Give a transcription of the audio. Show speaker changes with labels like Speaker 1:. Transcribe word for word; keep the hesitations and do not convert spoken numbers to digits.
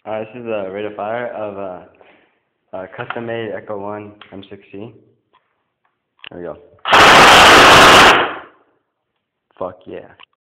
Speaker 1: Uh, this is a rate of fire of a, a custom-made Echo one M sixteen. There we go. Fuck yeah.